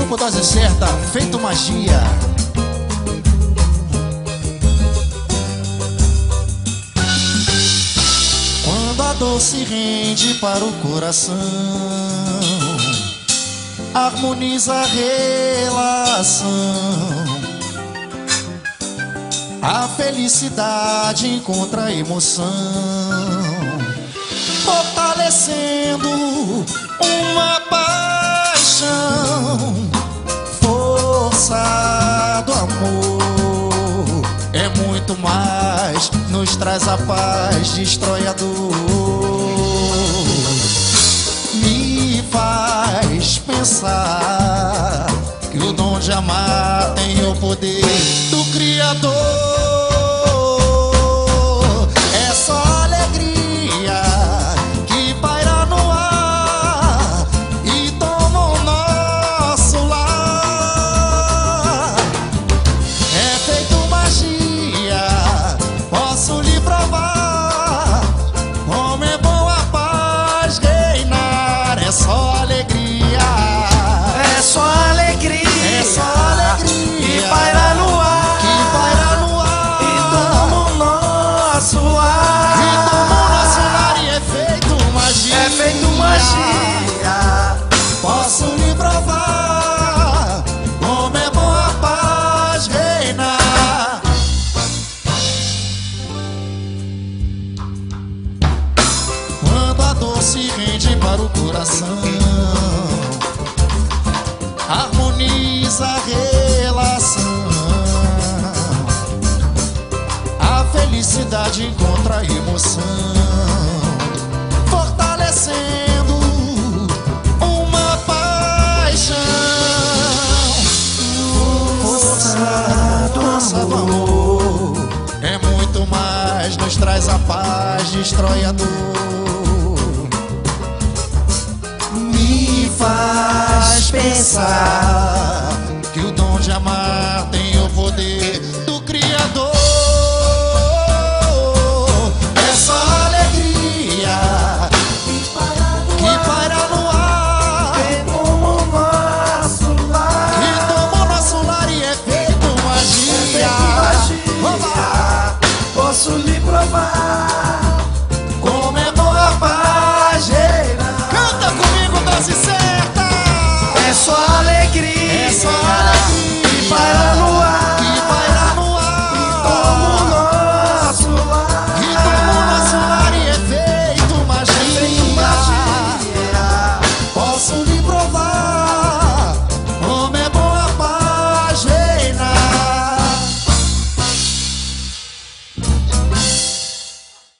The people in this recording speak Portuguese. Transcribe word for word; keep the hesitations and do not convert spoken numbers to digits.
Grupo Dose Certa, feito magia. Quando a dor se rende para o coração, harmoniza a relação. A felicidade encontra a emoção, fortalecendo uma paixão. Força do amor é muito mais, nos traz a paz, destrói a dor. Me faz pensar que o dom de amar tem o poder do Criador. É só alegria que paira no ar e toma o nosso lar. É feito magia, posso lhe provar como é bom a paz reinar. É só alegria, é só alegria, é só alegria que paira no ar, que paira no ar e toma o nosso ar, e toma o nosso lar. E é feito magia, é feito magia. Posso lhe provar como é bom a paz reinar. Quando a dor se rende para o coração, harmoniza a relação. A felicidade encontra a emoção, fortalecendo uma paixão. Força, força do amor é muito mais, nos traz a paz, destrói a dor. Me faz pensar que o dom de amar tem o poder